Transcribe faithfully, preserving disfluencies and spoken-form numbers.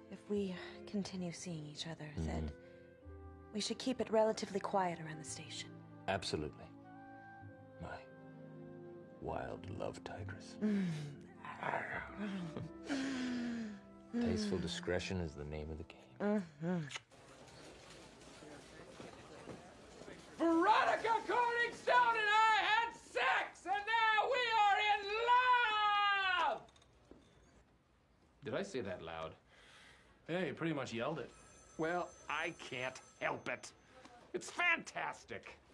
if we continue seeing each other, Mm-hmm. that we should keep it relatively quiet around the station. Absolutely. My wild love tigress. Tasteful discretion is the name of the game. Mm-hmm. Veronica Corningstone and I had sex, and now we are in love! Did I say that loud? Yeah, you pretty much yelled it. Well, I can't help it. It's fantastic.